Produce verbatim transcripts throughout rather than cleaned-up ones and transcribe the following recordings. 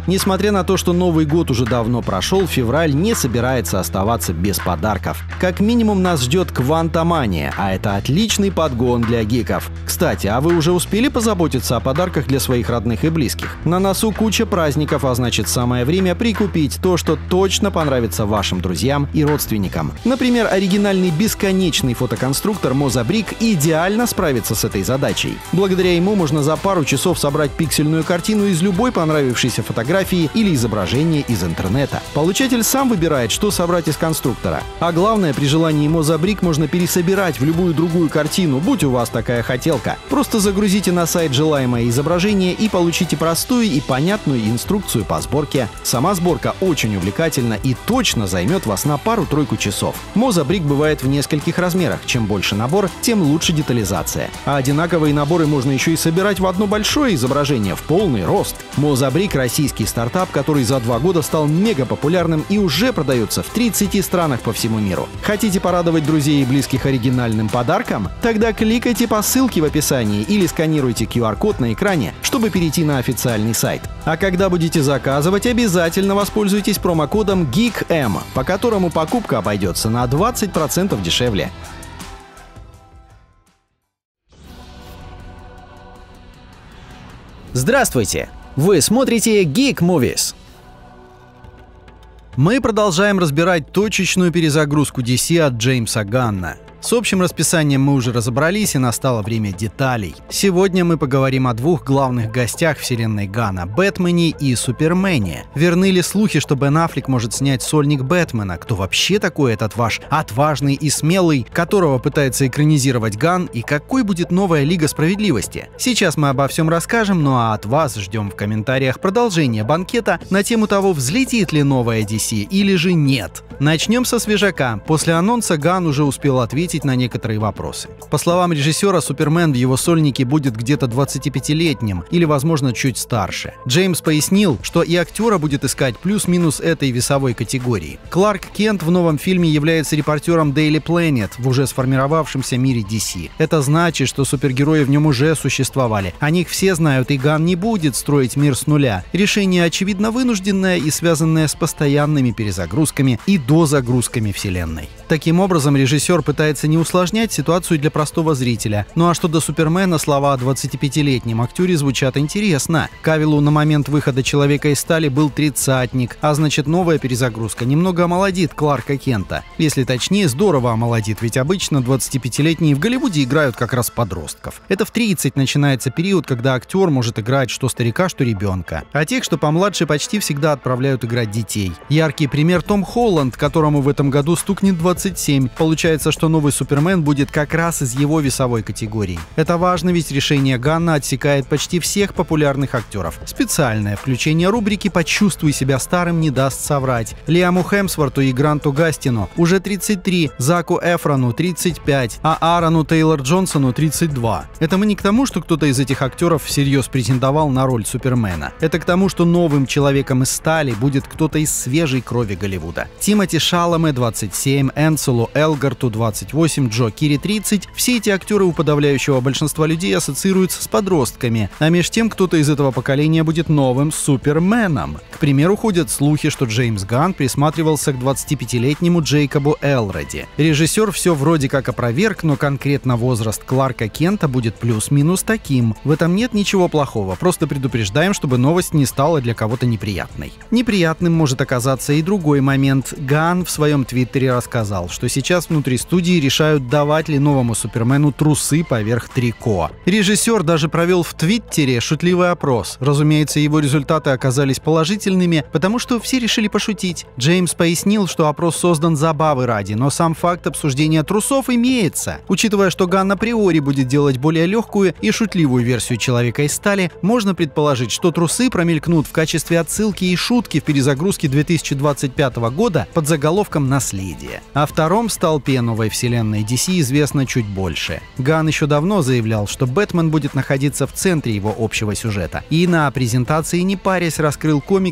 Несмотря на то, что Новый год уже давно прошел, февраль не собирается оставаться без подарков. Как минимум нас ждет Квантомания, а это отличный подгон для гиков. Кстати, а вы уже успели позаботиться о подарках для своих родных и близких? На носу куча праздников, а значит самое время прикупить то, что точно понравится вашим друзьям и родственникам. Например, оригинальный бесконечный фотоконструктор Mozabrick идеально справится с этой задачей. Благодаря ему можно за пару часов собрать пиксельную картину из любой понравившейся фотографии или изображения из интернета. Получатель сам выбирает, что собрать из конструктора. А главное, при желании Mozabrick можно пересобирать в любую другую картину, будь у вас такая хотелка. Просто загрузите на сайт желаемое изображение и получите простую и понятную инструкцию по сборке. Сама сборка очень увлекательна и точно займет вас на пару-тройку часов. Mozabrick бывает в нескольких размерах. Чем больше набор, тем лучше детализация. А одинаковые наборы можно еще и собирать в одно большое изображение в полный рост. Mozabrick — российский стартап, который за два года стал мега популярным и уже продается в тридцати странах по всему миру. Хотите порадовать друзей и близких оригинальным подарком? Тогда кликайте по ссылке в описании или сканируйте ку ар-код на экране, чтобы перейти на официальный сайт. А когда будете заказывать, обязательно воспользуйтесь промокодом GeekM, по которому покупка обойдется на двадцать процентов дешевле. Здравствуйте! Вы смотрите Geek Movies. Мы продолжаем разбирать точечную перезагрузку ди си от Джеймса Ганна. С общим расписанием мы уже разобрались, и настало время деталей. Сегодня мы поговорим о двух главных гостях вселенной Ганна — Бэтмене и Супермене. Верны ли слухи, что Бен Аффлек может снять сольник Бэтмена? Кто вообще такой этот ваш отважный и смелый, которого пытается экранизировать Ганн, и какой будет новая Лига Справедливости? Сейчас мы обо всем расскажем, ну а от вас ждем в комментариях продолжение банкета на тему того, взлетит ли новая ди си или же нет. Начнем со свежака. После анонса Ганн уже успел ответить на некоторые вопросы. По словам режиссера, Супермен в его сольнике будет где-то двадцатипятилетним или, возможно, чуть старше. Джеймс пояснил, что и актера будет искать плюс-минус этой весовой категории. Кларк Кент в новом фильме является репортером Daily Planet в уже сформировавшемся мире ди си. Это значит, что супергерои в нем уже существовали. О них все знают, и Ганн не будет строить мир с нуля. Решение, очевидно, вынужденное и связанное с постоянными перезагрузками и дозагрузками вселенной. Таким образом, режиссер пытается не усложнять ситуацию для простого зрителя. Ну а что до Супермена, слова о двадцатипятилетнем актере звучат интересно. Кавиллу на момент выхода «Человека из стали» был тридцатник, а значит, новая перезагрузка немного омолодит Кларка Кента. Если точнее, здорово омолодит, ведь обычно двадцатипятилетние в Голливуде играют как раз подростков. Это в тридцать начинается период, когда актер может играть что старика, что ребенка. А тех, что помладше, почти всегда отправляют играть детей. Яркий пример — Том Холланд, которому в этом году стукнет двадцать семь. Получается, что новый Супермен будет как раз из его весовой категории. Это важно, ведь решение Ганна отсекает почти всех популярных актеров. Специальное включение рубрики «Почувствуй себя старым» не даст соврать. Лиаму Хемсворту и Гранту Гастину уже тридцать три, Заку Эфрону тридцать пять, а Аарону Тейлор-Джонсону тридцать два. Это мы не к тому, что кто-то из этих актеров всерьез претендовал на роль Супермена. Это к тому, что новым Человеком из стали будет кто-то из свежей крови Голливуда. Тимоти Шаломе двадцать семь, Энселу Элгарту двадцать восемь, Джо Кири тридцать. Все эти актеры у подавляющего большинства людей ассоциируются с подростками, а меж тем кто-то из этого поколения будет новым Суперменом. К примеру, ходят слухи, что Джеймс Ганн присматривался к двадцатипятилетнему Джейкобу Элроди. Режиссер все вроде как опроверг, но конкретно возраст Кларка Кента будет плюс-минус таким. В этом нет ничего плохого, просто предупреждаем, чтобы новость не стала для кого-то неприятной. Неприятным может оказаться и другой момент. Ганн в своем твиттере рассказал, что сейчас внутри студии решают, давать ли новому Супермену трусы поверх трико. Режиссер даже провел в твиттере шутливый опрос. Разумеется, его результаты оказались положительными, потому что все решили пошутить. Джеймс пояснил, что опрос создан забавы ради, но сам факт обсуждения трусов имеется. Учитывая, что Ганн априори будет делать более легкую и шутливую версию «Человека из стали», можно предположить, что трусы промелькнут в качестве отсылки и шутки в перезагрузке две тысячи двадцать пятого года под заголовком «Наследие». О втором столпе новой вселенной ди си известно чуть больше. Ганн еще давно заявлял, что Бэтмен будет находиться в центре его общего сюжета. И на презентации, не парясь, раскрыл комикс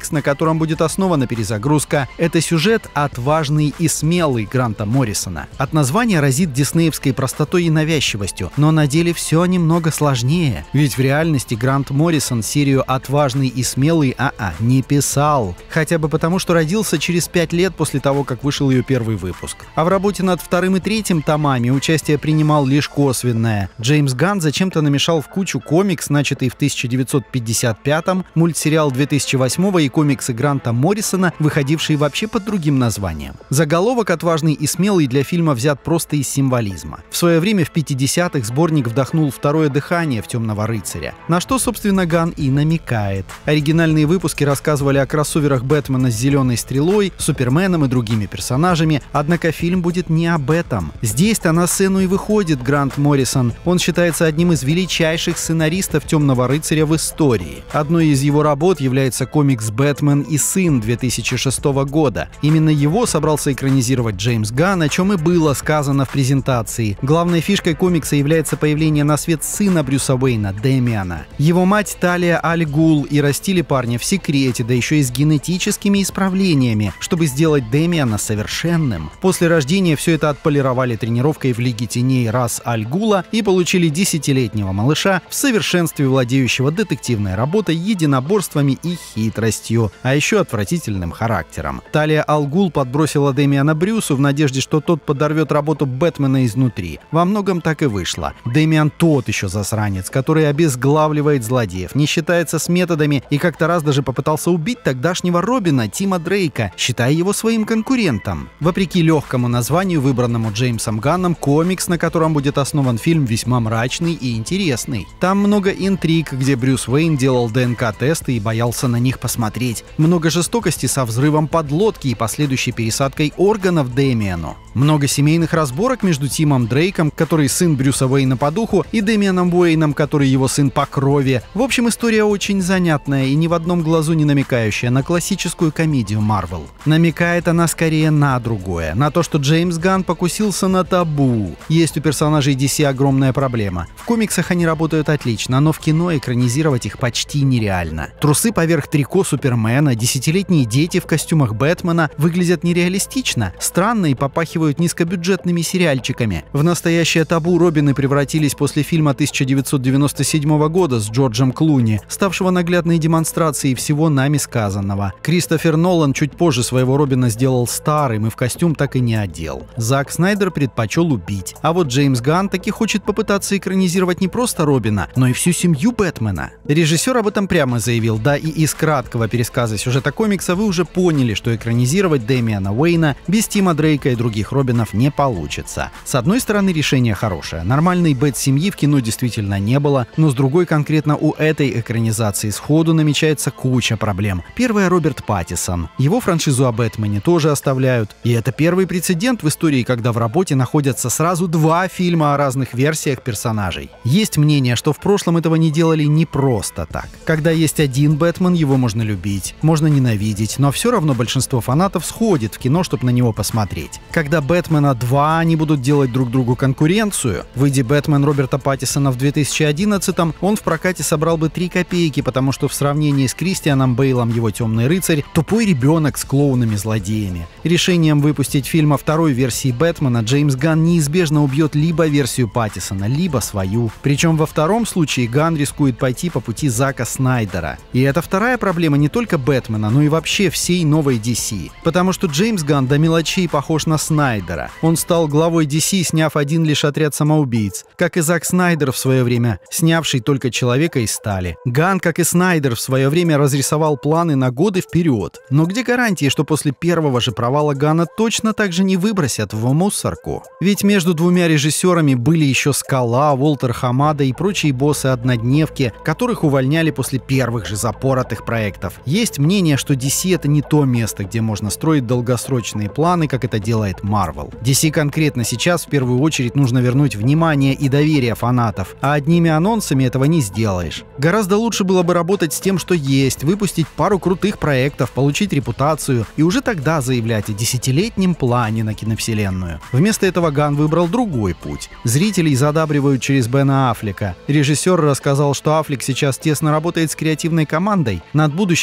комикс, на котором будет основана перезагрузка. Это сюжет «Отважный и смелый» Гранта Моррисона. От названия разит диснеевской простотой и навязчивостью, но на деле все немного сложнее. Ведь в реальности Грант Моррисон серию «Отважный и смелый» а-а не писал. Хотя бы потому, что родился через пять лет после того, как вышел ее первый выпуск. А в работе над вторым и третьим томами участие принимал лишь косвенное. Джеймс Ганн зачем-то намешал в кучу комикс, начатый в тысяча девятьсот пятьдесят пятом, мультсериал две тысячи восьмого и комиксы Гранта Моррисона, выходившие вообще под другим названием. Заголовок «Отважный и смелый» для фильма взят просто из символизма. В свое время в пятидесятых сборник вдохнул второе дыхание в «Темного рыцаря», на что, собственно, Ганн и намекает. Оригинальные выпуски рассказывали о кроссоверах Бэтмена с Зеленой Стрелой, Суперменом и другими персонажами, однако фильм будет не об этом. Здесь-то на сцену и выходит Грант Моррисон. Он считается одним из величайших сценаристов «Темного рыцаря» в истории. Одной из его работ является комикс «Бэтмен и сын» две тысячи шестого года. Именно его собрался экранизировать Джеймс Ганн, о чем и было сказано в презентации. Главной фишкой комикса является появление на свет сына Брюса Уэйна, Дэмиана. Его мать Талия Аль Гул, и растили парня в секрете, да еще и с генетическими исправлениями, чтобы сделать Дэмиана совершенным. После рождения все это отполировали тренировкой в Лиге Теней Рас Аль Гула и получили десятилетнего малыша, в совершенстве владеющего детективной работой, единоборствами и хитростью, а еще отвратительным характером. Талия Аль Гул подбросила Дэмиана Брюсу в надежде, что тот подорвет работу Бэтмена изнутри. Во многом так и вышло. Дэмиан тот еще засранец, который обезглавливает злодеев, не считается с методами и как-то раз даже попытался убить тогдашнего Робина, Тима Дрейка, считая его своим конкурентом. Вопреки легкому названию, выбранному Джеймсом Ганном, комикс, на котором будет основан фильм, весьма мрачный и интересный. Там много интриг, где Брюс Уэйн делал ДНК-тесты и боялся на них посмотреть. Много жестокости со взрывом подлодки и последующей пересадкой органов Дэмиану. Много семейных разборок между Тимом Дрейком, который сын Брюса Уэйна по духу, и Дэмианом Уэйном, который его сын по крови. В общем, история очень занятная и ни в одном глазу не намекающая на классическую комедию Марвел. Намекает она скорее на другое, на то, что Джеймс Ганн покусился на табу. Есть у персонажей ди си огромная проблема. В комиксах они работают отлично, но в кино экранизировать их почти нереально. Трусы поверх трико Супермена, десятилетние дети в костюмах Бэтмена выглядят нереалистично, странно и попахивают низкобюджетными сериальчиками. В настоящее табу Робины превратились после фильма тысяча девятьсот девяносто седьмого года с Джорджем Клуни, ставшего наглядной демонстрацией всего нами сказанного. Кристофер Нолан чуть позже своего Робина сделал старым и в костюм так и не одел. Зак Снайдер предпочел убить. А вот Джеймс Ганн таки хочет попытаться экранизировать не просто Робина, но и всю семью Бэтмена. Режиссер об этом прямо заявил, да и из краткого пересказа сюжета комикса вы уже поняли, что экранизировать Дэмиана Уэйна без Тима Дрейка и других Робинов не получится. С одной стороны, решение хорошее. Нормальной Бэт-семьи в кино действительно не было, но с другой, конкретно у этой экранизации сходу намечается куча проблем. Первая — Роберт Паттинсон. Его франшизу о Бэтмене тоже оставляют. И это первый прецедент в истории, когда в работе находятся сразу два фильма о разных версиях персонажей. Есть мнение, что в прошлом этого не делали не просто так. Когда есть один Бэтмен, его можно любить, можно ненавидеть, но все равно большинство фанатов сходит в кино, чтобы на него посмотреть. Когда Бэтмена два, они будут делать друг другу конкуренцию. Выйдя Бэтмен Роберта Паттинсона в две тысячи одиннадцатом, он в прокате собрал бы три копейки, потому что в сравнении с Кристианом Бейлом его «Темный рыцарь» — тупой ребенок с клоунами-злодеями. Решением выпустить фильм о второй версии Бэтмена Джеймс Ганн неизбежно убьет либо версию Паттинсона, либо свою. Причем во втором случае Ганн рискует пойти по пути Зака Снайдера. И это вторая проблема не только Бэтмена, но и вообще всей новой ди си. Потому что Джеймс Ганн до мелочей похож на Снайдера. Он стал главой ди си, сняв один лишь «Отряд самоубийц», как и Зак Снайдер в свое время, снявший только «Человека из стали». Ганн, как и Снайдер, в свое время разрисовал планы на годы вперед. Но где гарантии, что после первого же провала Ганна точно так же не выбросят в мусорку? Ведь между двумя режиссерами были еще Скала, Уолтер Хамада и прочие боссы-однодневки, которых увольняли после первых же запоротых проектов. Есть мнение, что ди си — это не то место, где можно строить долгосрочные планы, как это делает Marvel. ди си конкретно сейчас в первую очередь нужно вернуть внимание и доверие фанатов, а одними анонсами этого не сделаешь. Гораздо лучше было бы работать с тем, что есть, выпустить пару крутых проектов, получить репутацию и уже тогда заявлять о десятилетнем плане на киновселенную. Вместо этого Ганн выбрал другой путь. Зрителей задабривают через Бена Аффлека. Режиссер рассказал, что Аффлек сейчас тесно работает с креативной командой над будущим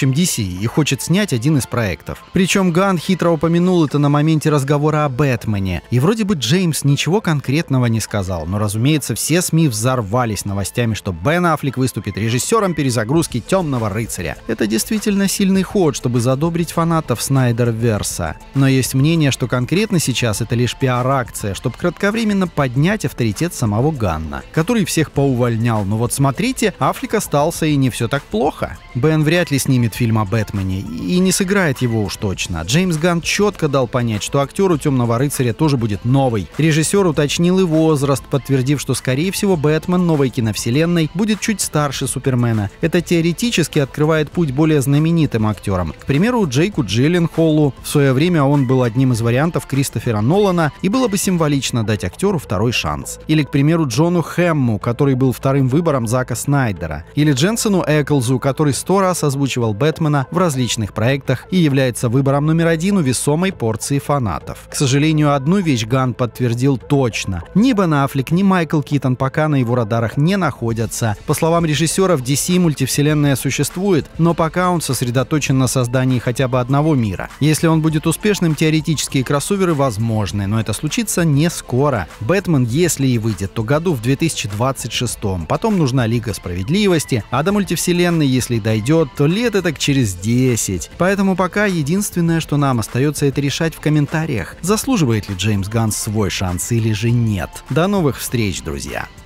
чем ди си, и хочет снять один из проектов. Причем Ганн хитро упомянул это на моменте разговора о Бэтмене. И вроде бы Джеймс ничего конкретного не сказал, но, разумеется, все СМИ взорвались новостями, что Бен Аффлек выступит режиссером перезагрузки «Темного рыцаря». Это действительно сильный ход, чтобы задобрить фанатов Снайдерверса. Но есть мнение, что конкретно сейчас это лишь пиар-акция, чтобы кратковременно поднять авторитет самого Ганна, который всех поувольнял. Но вот смотрите, Аффлек остался, и не все так плохо. Бен вряд ли снимет фильм о Бэтмене, и не сыграет его уж точно. Джеймс Ганн четко дал понять, что актеру «Темного рыцаря» тоже будет новый. Режиссер уточнил и возраст, подтвердив, что, скорее всего, Бэтмен новой киновселенной будет чуть старше Супермена. Это теоретически открывает путь более знаменитым актерам. К примеру, Джейку Джилленхолу. В свое время он был одним из вариантов Кристофера Нолана, и было бы символично дать актеру второй шанс. Или, к примеру, Джону Хэмму, который был вторым выбором Зака Снайдера. Или Дженсену Эклзу, который сто раз озвучивал Бэтмена в различных проектах и является выбором номер один у весомой порции фанатов. К сожалению, одну вещь Ганн подтвердил точно. Ни Бен Аффлек, ни Майкл Китон пока на его радарах не находятся. По словам режиссера, в ди си мультивселенная существует, но пока он сосредоточен на создании хотя бы одного мира. Если он будет успешным, теоретические кроссоверы возможны, но это случится не скоро. Бэтмен, если и выйдет, то году в две тысячи двадцать шестом. Потом нужна Лига Справедливости, а до мультивселенной, если дойдет, то лет так через десять. Поэтому пока единственное, что нам остается, это решать в комментариях, заслуживает ли Джеймс Ганн свой шанс или же нет. До новых встреч, друзья!